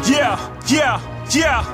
Yeah.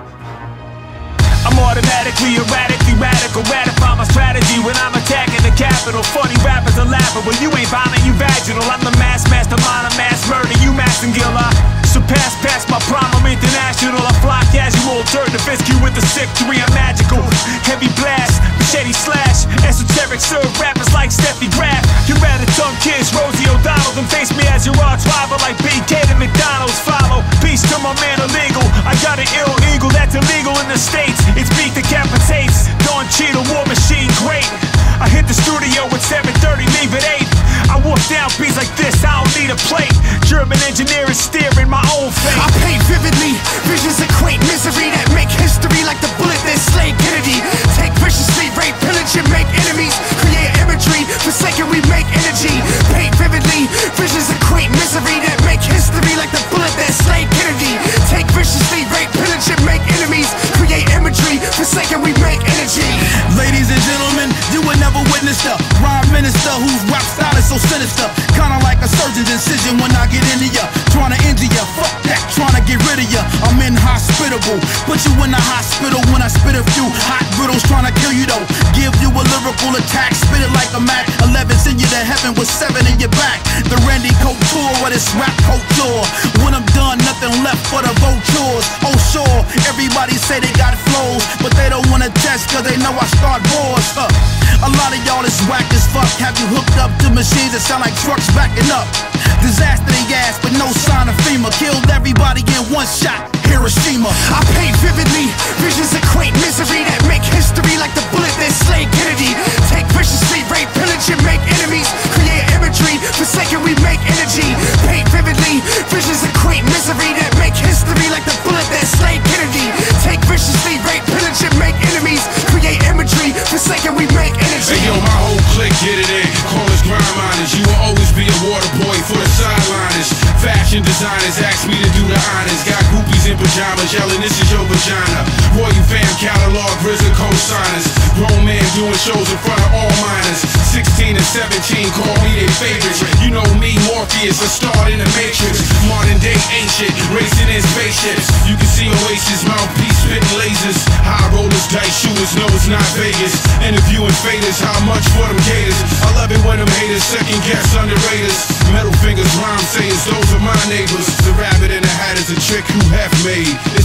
I'm automatically erratically radical, ratify my strategy when I'm attacking the capital. Funny rappers are laughing, well you ain't violent, you vaginal. I'm the mastermind of mass murder, you Massengill. I surpass past my prime, I'm international. I fly casual, turn to Fisky with the sick 3, I'm magical. Heavy blast, machete slash, esoteric serve rappers like Steffi Graf. You rather tongue kiss Rosie O'Donnell than face me as your arch rival like BK to McDonald's. Follow, peace to my man illegal. I got an ill eagle that's illegal in the States. It's beat decapitates, Don Cheetah, war machine, great. I hit the studio at 7:30, leave at 8. I walk down beats like this, I don't need a plate. German engineering steering my own fate. I paint vividly, visions of quaint misery that make history like the bullet that slayed Kennedy. Take viciously, rape, pillage, and make enemies. Create imagery, forsaken we make energy. Paint vividly, visions of quaint misery that make history like the bullet that slayed Kennedy. Take viciously, rape, pillage, and make enemies. Create imagery, forsaken we make energy. Ladies and gentlemen, you would never witness the rhyme minister whose rap style is so sinister. Kinda like a surgeon's incision when I get into ya, trying to injure ya. Fuck that, trying to get rid of ya. I'm inhospitable, put you in the hospital when I spit a few hot riddles trying to kill you though. Give you a lyrical attack, spit it like a Mac 11, send you to heaven with 7 in your back. The Randy Couture of this rap culture. When I'm done, nothing left for the vultures. Oh sure, everybody say they got flows, but they don't wanna test cause they know I start wars. A lot of y'all is whack as fuck. Have you hooked up to machines that sound like trucks backing up? Disaster they ass, but no sign of FEMA. Killed everybody in one shot, Hiroshima. I paint vividly, visions of quaint misery that make history like the bullet that slayed Kennedy. Take viciously, rape, pillage, and make enemies. Create imagery, forsaken we make energy. Paint vividly, visions of quaint misery that make history like the bullet that slayed Kennedy. Take viciously, rape, pillage, and make enemies. Create imagery, forsaken we make energy. Hey yo, my whole clique get it in. Call us grind miners. You will always be a water boy for the sideliners. Fashion designers ask me to do the honors. Got groupies in pajamas yelling, this is your vagina. Royal fam catalog, RZA co-signers. Grown man doing shows in front of all minors. 16 and 17 call me their favorites. You know me, Morpheus, a star in the Matrix. Modern day ancient, racing in spaceships. You can see Oasis, mouthpiece spitting lasers. High rollers, dice shooters, no it's not Vegas. Interviewing faders, how much for them gators? I love it when them haters second guess underraters. Middle fingers, rhyme sayers, those are my neighbors. The rabbit in the hat is a trick who half made.